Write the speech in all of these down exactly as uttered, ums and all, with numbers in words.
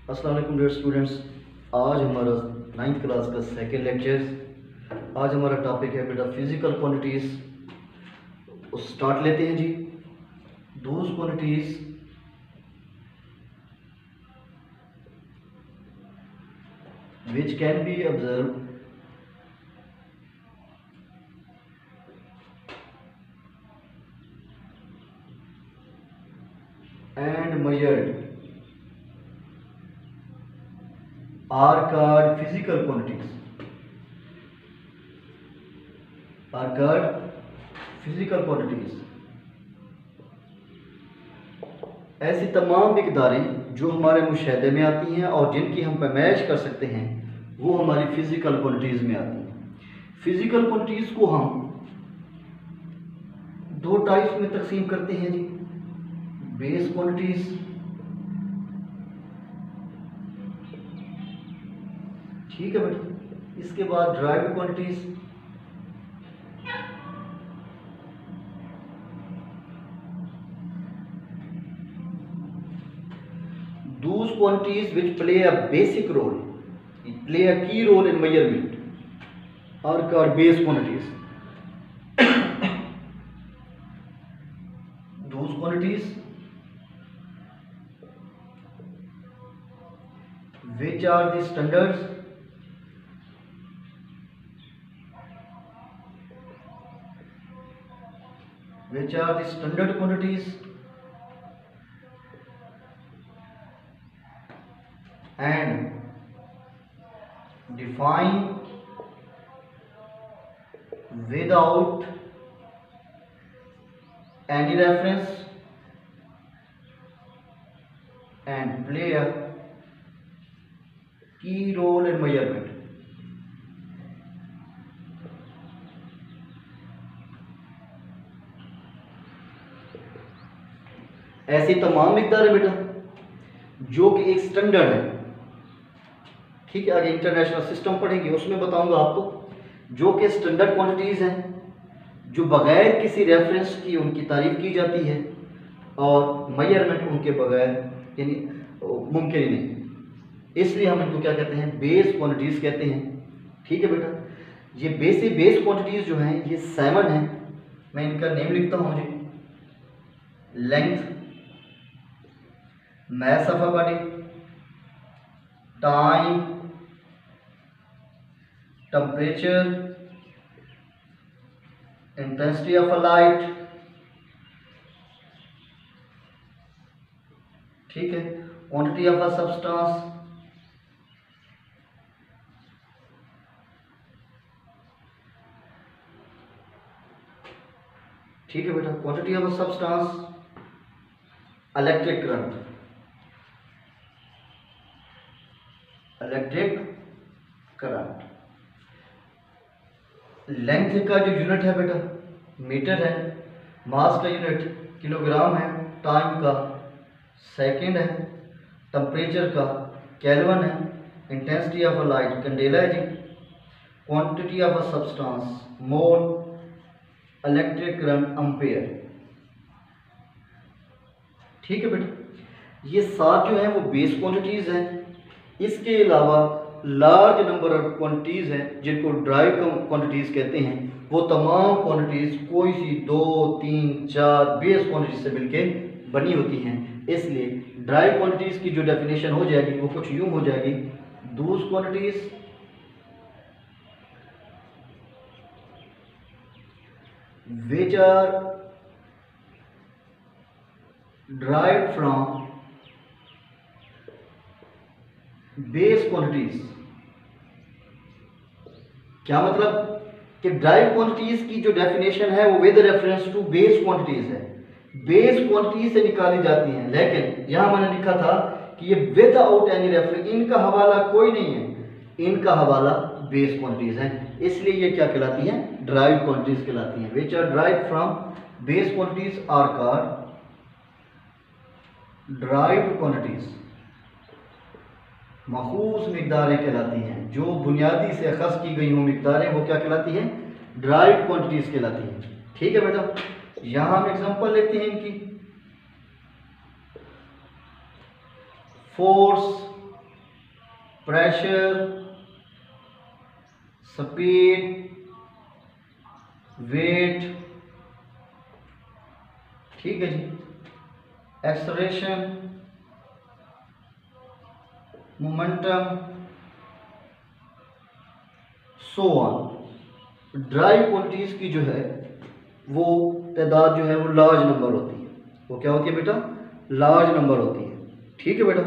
अस्सलाम वालेकुम dear students. आज हमारा नाइन्थ क्लास का सेकेंड लेक्चर। आज हमारा टॉपिक है बेटा फिजिकल क्वांटिटीज़। उस स्टार्ट लेते हैं जी। Those quantities which can be observed and measured are called physical quantities are called physical quantities। ऐसी तमाम मिक़दारें जो हमारे मुशाहदे में आती हैं और जिनकी हम पैमाइश कर सकते हैं वो हमारी फिजिकल क्वांटिटीज़ में आती हैं। फिजिकल क्वांटिटीज़ को हम दो टाइप्स में तकसीम करते हैं जी। बेस क्वांटिटीज़, ठीक है बेटा। इसके बाद derived quantities, those quantities which play a basic role, play a key role in measurement are called base quantities। Those quantities which are the standards which are the standard quantities and define without any reference and play a key role in measurement। ऐसी तमाम मिक़दार है बेटा जो कि एक standard है, ठीक है। आगे इंटरनेशनल सिस्टम पढ़ेंगे उसमें बताऊंगा आपको, जो कि स्टैंडर्ड क्वांटिटीज़ हैं जो बगैर किसी रेफरेंस की उनकी तारीफ की जाती है और मेजरमेंट उनके बगैर यानी मुमकिन ही नहीं। इसलिए हम इनको क्या कहते हैं, बेस क्वांटिटीज़ कहते हैं, ठीक है बेटा। ये बेसिक बेस क्वांटिटीज़ जो हैं ये सेवन हैं। मैं इनका नेम लिखता हूँ जी। Length, mass of a body, time, temperature, intensity of a light, ठीक है, quantity of a substance, ठीक है बेटा, quantity of a substance, electric current, electric current. Length का जो यूनिट है बेटा मीटर है, मास का यूनिट किलोग्राम है, टाइम का सेकंड है, टेम्परेचर का केल्विन है, intensity of a light candela है जी, quantity of a substance mole, electric current ampere, ठीक है बेटा। ये सात जो हैं वो बेस क्वांटिटीज़ हैं। इसके अलावा लार्ज नंबर ऑफ क्वांटिटीज़ हैं जिनको ड्राइव क्वांटिटीज़ कहते हैं। वो तमाम क्वांटिटीज़ कोई सी दो तीन चार बेस क्वांटिटीज से मिलके बनी होती हैं। इसलिए ड्राइव क्वांटिटीज़ की जो डेफिनेशन हो जाएगी वो कुछ यूँ हो जाएगी, those quantities which are derived from base quantities. क्या मतलब कि ड्राइव क्वांटिटीज की जो डेफिनेशन है वो with reference to base quantities है, बेस क्वांटिटीज से निकाली जाती हैं। लेकिन यहां मैंने लिखा था कि ये विदाउट एनी रेफरेंस, इनका हवाला कोई नहीं है, इनका हवाला बेस क्वांटिटीज हैं। इसलिए ये क्या कहलाती हैं, ड्राइव क्वांटिटीज कहलाती हैं। Which are drive from base quantities are called derived quantities. मखसूस मिक़दारें कहलाती हैं, जो बुनियादी से अखज़ की गई हों मिक़दारें वो क्या कहलाती हैं, ड्राइव्ड क्वांटिटीज़ कहलाती हैं, ठीक है बेटा। यहाँ हम एग्जांपल लेते हैं इनकी। फोर्स, प्रेशर, स्पीड, वेट, ठीक है जी, acceleration, momentum, so on. Drive quantities की जो है वो तादाद जो है वो लार्ज नंबर होती है। वो क्या होती है बेटा? लार्ज नंबर होती है। ठीक है बेटा,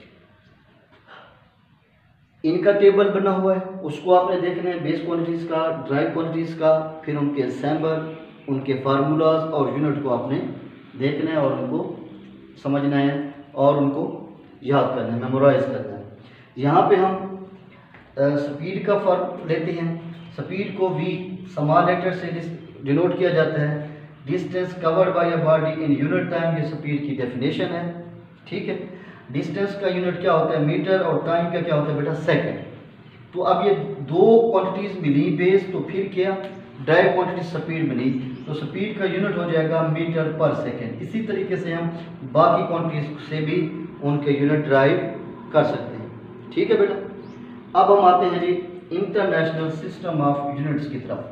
इनका टेबल बना हुआ है, उसको आपने देखना है, बेस क्वांटिटीज का, ड्राइव क्वांटिटीज का, फिर उनके एसेंबल, उनके फार्मूलाज और यूनिट को आपने देखना है और उनको समझना है और उनको याद करना है, मेमोराइज करना है। यहाँ पे हम स्पीड का फॉर्म लेते हैं। स्पीड को वी स्मॉल लेटर से डिनोट किया जाता है। Distance covered by a body in unit time, ये स्पीड की डेफिनेशन है। ठीक है, डिस्टेंस का यूनिट क्या होता है? मीटर, और टाइम का क्या होता है बेटा? सेकंड। तो अब ये दो क्वांटिटीज मिली बेस, तो फिर क्या? ड्राइव क्वांटिटी स्पीड मिली, तो स्पीड का यूनिट हो जाएगा मीटर पर सेकंड। इसी तरीके से हम बाकी क्वांटिटीज से भी उनके यूनिट ड्राइव कर सकते हैं। ठीक है बेटा, अब हम आते हैं जी इंटरनेशनल सिस्टम ऑफ यूनिट्स की तरफ।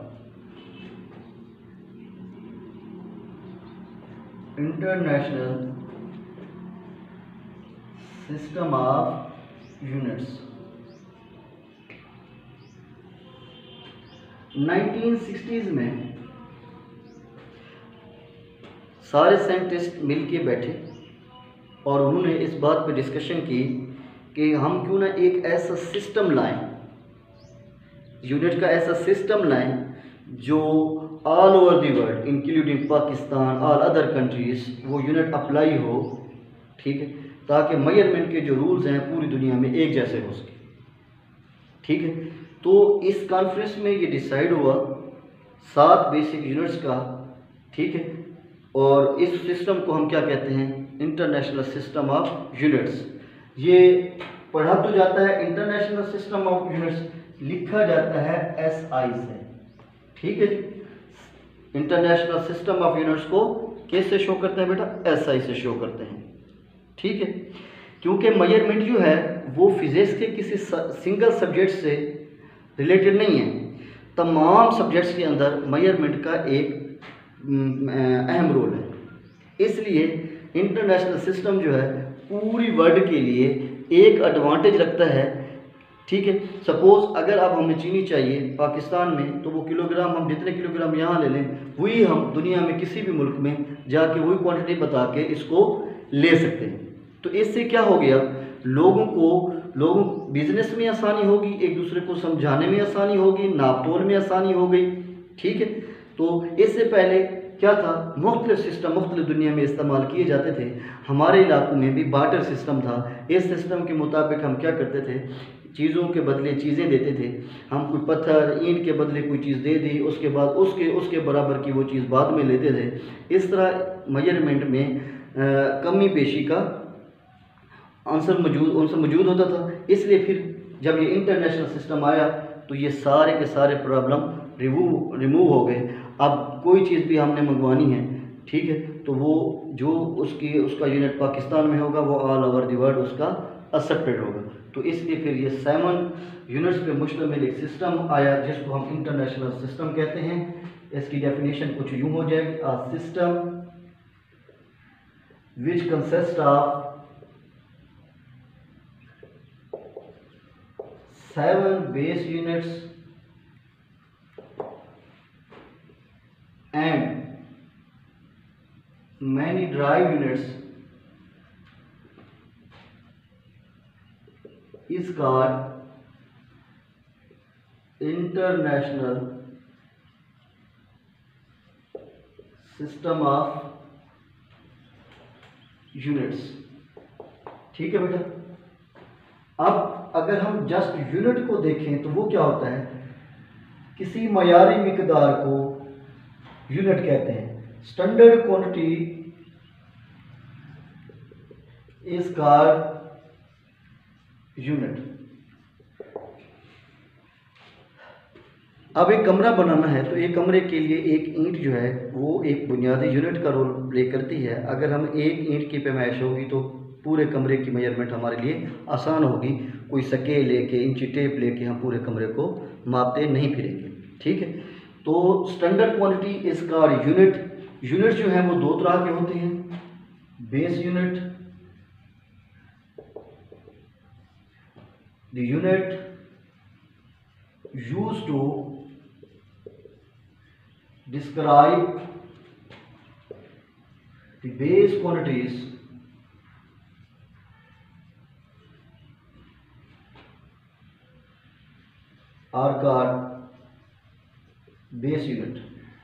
International system of units nineteen sixties में सारे साइंटिस्ट मिलके बैठे और उन्होंने इस बात पे डिस्कशन की कि हम क्यों ना एक ऐसा सिस्टम लाएं, यूनिट का ऐसा सिस्टम लाएं जो all over the world including Pakistan, all other countries, वो यूनिट अप्लाई हो। ठीक है, ताकि मेजरमेंट के जो रूल्स हैं पूरी दुनिया में एक जैसे हो सके। ठीक है, तो इस कॉन्फ्रेंस में ये डिसाइड हुआ सात बेसिक यूनिट्स का। ठीक है, और इस सिस्टम को हम क्या कहते हैं? International system of units. ये पढ़ा तो जाता है इंटरनेशनल सिस्टम ऑफ यूनिट्स, लिखा जाता है एस आई से। ठीक है, इंटरनेशनल सिस्टम ऑफ यूनिट्स को कैसे शो करते हैं बेटा? एस आई से शो करते हैं। ठीक है, क्योंकि मेजरमेंट जो है वो फिजिक्स के किसी सिंगल सब्जेक्ट से रिलेटेड नहीं है। तमाम सब्जेक्ट्स के अंदर मेजरमेंट का एक अहम रोल है। इसलिए इंटरनेशनल सिस्टम जो है पूरी वर्ल्ड के लिए एक एडवांटेज रखता है। ठीक है, सपोज अगर अब हमें चीनी चाहिए पाकिस्तान में, तो वो किलोग्राम, हम जितने किलोग्राम यहाँ ले लें वही हम दुनिया में किसी भी मुल्क में जाके वही क्वांटिटी बता के इसको ले सकते हैं। तो इससे क्या हो गया? लोगों को लोगों बिजनेस में आसानी होगी, एक दूसरे को समझाने में आसानी होगी, नाप तोल में आसानी हो गई। ठीक है, तो इससे पहले क्या था? मुख्तलिफ सिस्टम मुख्तलिफ दुनिया में इस्तेमाल किए जाते थे। हमारे इलाकों में भी बार्टर सिस्टम था। इस सिस्टम के मुताबिक हम क्या करते थे? चीज़ों के बदले चीज़ें देते थे। हम कोई पत्थर, ईंट के बदले कोई चीज़ दे दी, उसके बाद उसके उसके बराबर की वो चीज़ बाद में लेते थे। इस तरह मेजरमेंट में आ, कमी पेशी का आंसर मौजूद आंसर मौजूद होता था। इसलिए फिर जब ये इंटरनेशनल सिस्टम आया तो ये सारे के सारे प्रॉब्लम रिमूव रिमूव हो गए। अब कोई चीज़ भी हमने मंगवानी है, ठीक है, तो वो जो उसकी उसका यूनिट पाकिस्तान में होगा वो ऑल ओवर दी वर्ल्ड उसका एक्सेप्टेड होगा। तो इसलिए फिर ये सेवन यूनिट्स पे मुश्तमिल एक सिस्टम आया जिसको हम इंटरनेशनल सिस्टम कहते हैं। इसकी डेफिनेशन कुछ यूँ हो जाएगी: a system which consist of seven base units and many drive units is called international system of units। ठीक है बेटा, अब अगर हम जस्ट यूनिट को देखें तो वो क्या होता है? किसी मयारी मिकदार को यूनिट कहते हैं। Standard quantity is called unit. अब एक कमरा बनाना है तो एक कमरे के लिए एक ईंट जो है वो एक बुनियादी यूनिट का रोल प्ले करती है। अगर हम एक ईंट की पैमाइश होगी तो पूरे कमरे की मेजरमेंट हमारे लिए आसान होगी। कोई स्केल लेके इंची टेप लेके हम पूरे कमरे को मापते नहीं फिरेंगे, ठीक है। तो स्टैंडर्ड क्वांटिटी इसका यूनिट यूनिट जो है वो दो तरह के होते हैं, base unit, the unit used to describe the base quantities are called base unit,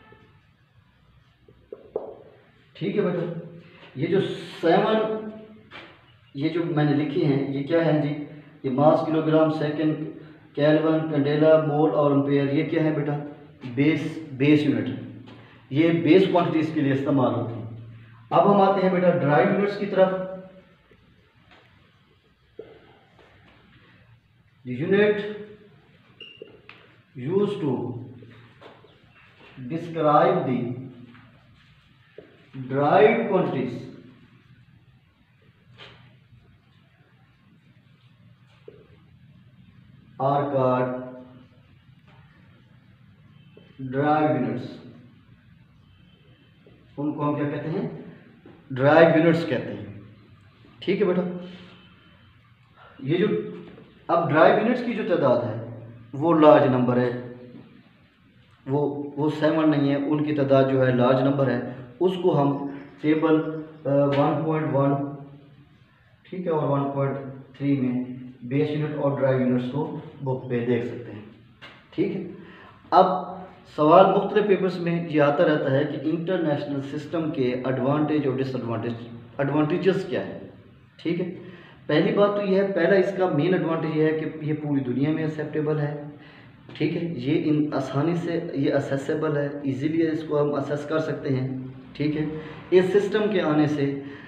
ठीक है बेटा। ये जो सेवन ये जो मैंने लिखी हैं ये क्या है जी, ये mass kilogram second kelvin candela mole और एम्पेयर, ये क्या है बेटा, बेस बेस यूनिट, ये बेस क्वांटिटीज के लिए इस्तेमाल होती है। अब हम आते हैं बेटा ड्राई यूनिट्स की तरफ। Unit used to describe the dried quantities are called dried units, उनको हम क्या कहते हैं, ड्राइव यूनिट्स कहते हैं, ठीक है बेटा। ये जो अब ड्राइव यूनिट्स की जो तादाद है वो लार्ज नंबर है, वो वो सेवन नहीं है, उनकी तादाद जो है लार्ज नंबर है, उसको हम टेबल वन पॉइंट वन, ठीक है, और वन पॉइंट थ्री में बेस यूनिट और ड्राइव यूनिट्स को बुक पे देख सकते हैं, ठीक है। अब सवाल मुख्तलिफ पेपर्स में ये आता रहता है कि इंटरनेशनल सिस्टम के एडवांटेज और डिसएडवांटेज एडवांटेजेस क्या है, ठीक है। पहली बात तो यह है, पहला इसका मेन एडवांटेज ये है कि ये पूरी दुनिया में एक्सेप्टेबल है, ठीक है, ये इन आसानी से ये असेसेबल है, इजीली इसको हम असेस कर सकते हैं, ठीक है। इस सिस्टम के आने से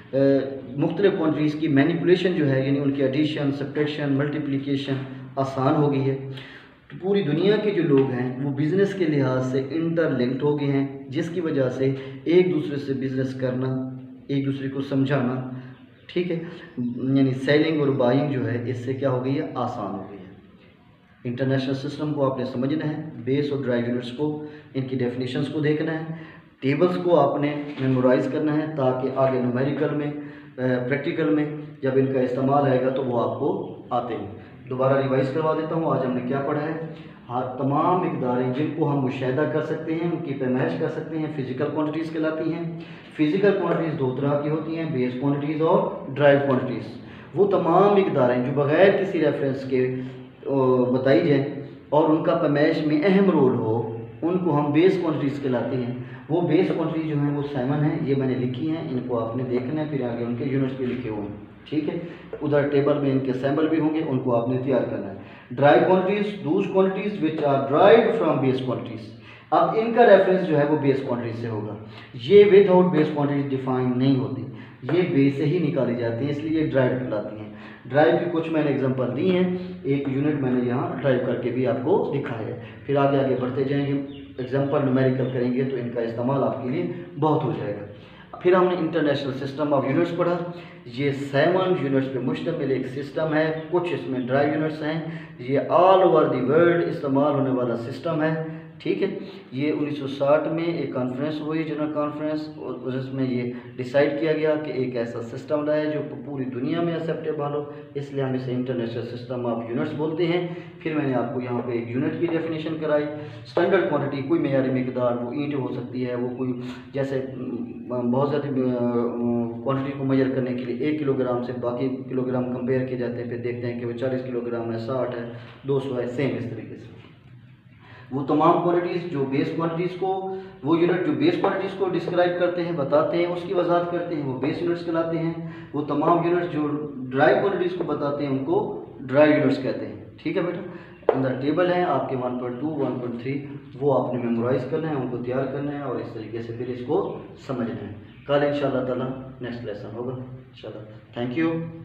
मुख्तलिफ कंट्रीज़ की मैनिपुलेशन जो है, यानी उनकी एडिशन, सब्ट्रैक्शन, मल्टीप्लिकेशन आसान हो गई है। तो पूरी दुनिया के जो लोग हैं वो बिज़नेस के लिहाज से इंटरलिंक्ड हो गए हैं, जिसकी वजह से एक दूसरे से बिज़नेस करना, एक दूसरे को समझाना, ठीक है, यानी सेलिंग और बाइंग जो है इससे क्या हो गई है, आसान हो गई है। इंटरनेशनल सिस्टम को आपने समझना है, बेस और ड्राइव यूनिट्स को, इनकी डेफिनेशंस को देखना है, टेबल्स को आपने मेमोराइज़ करना है, ताकि आगे न्यूमेरिकल में, प्रैक्टिकल में जब इनका इस्तेमाल आएगा तो वो आपको आते हैं। दोबारा रिवाइज़ करवा देता हूँ, आज हमने क्या पढ़ा है। हाँ, तमाम मिक़दारें जिनको हम मुशाहिदा कर सकते हैं, उनकी पैमाइश कर सकते हैं, फ़िज़िकल क्वांटिटीज़ कहलाती हैं। फ़िज़िकल क्वांटिटीज़ दो तरह की होती हैं, बेस क्वांटिटीज़ और ड्राइव क्वांटिटीज़। वो तमाम मिक़दारें जो बग़ैर किसी रेफरेंस के बताई जाए और उनका पैमाइश में अहम रोल हो, उनको हम बेस क्वांटिटीज़ कहलाती हैं। वो बेस क्वांटिटी जो है वो सेवन है, ये मैंने लिखी हैं, इनको आपने देखना है, फिर आगे उनके यूनिट्स भी लिखे हुए हैं, ठीक है। उधर टेबल में इनके सैम्पल भी होंगे, उनको आपने तैयार करना है। Dry quantities those quantities which are derived from base quantities. अब इनका रेफरेंस जो है वो बेस क्वांटिटी से होगा। ये विदाउट बेस क्वांटिटी डिफाइन नहीं होती, ये बेस से ही निकाली जाती हैं, इसलिए ड्राइव कहलाती हैं। ड्राइव की कुछ मैंने एग्जांपल दी हैं, एक यूनिट मैंने यहाँ ड्राइव करके भी आपको दिखाया है। फिर आगे आगे बढ़ते जाएंगे, एग्जांपल न्यूमेरिकल करेंगे तो इनका इस्तेमाल आपके लिए बहुत हो जाएगा। फिर हमने इंटरनेशनल सिस्टम ऑफ यूनिट्स पढ़ा। ये सेवन यूनिट्स पे मुश्तमिल एक सिस्टम है, कुछ इसमें ड्राइव यूनिट्स हैं। ये ऑल ओवर द वर्ल्ड इस्तेमाल होने वाला सिस्टम है, ठीक है। ये उन्नीस सौ साठ में एक कॉन्फ्रेंस हुई, जनरल कॉन्फ्रेंस, और उसमें ये डिसाइड किया गया कि एक ऐसा सिस्टम लाए जो पूरी दुनिया में एक्सेप्टेबल हो, इसलिए हम इसे इंटरनेशनल सिस्टम ऑफ यूनिट्स बोलते हैं। फिर मैंने आपको यहाँ पे एक यूनिट की डेफिनेशन कराई। स्टैंडर्ड क्वांटिटी कोई मेयारी मिकदार, वो ईंट हो सकती है, वो कोई जैसे बहुत ज़्यादा क्वांटिटी को मेजर करने के लिए एक किलोग्राम से बाकी किलोग्राम कंपेयर किए जाते हैं, फिर देखते हैं कि वो चालीस किलोग्राम है, साठ है, दो सौ है, सेम इस तरीके से। वो तमाम क्वांटिटीज़ जो बेस क्वांटिटीज़ को, वो यूनिट जो बेस क्वांटिटीज़ को डिस्क्राइब करते हैं, बताते हैं, उसकी वजाहत करते हैं, वो बेस यूनिट्स कहलाते हैं। वो तमाम यूनिट्स जो ड्राई क्वांटिटीज़ को बताते हैं, उनको ड्राई यूनिट्स कहते हैं, ठीक है बेटा। अंदर टेबल है आपके one point two, one point three, वो आपने मेमोराइज़ करना है, उनको तैयार करना है और इस तरीके से फिर इसको समझना है। कल इंशाअल्लाह ताला नेक्स्ट लेसन होगा इंशाअल्लाह। Thank you.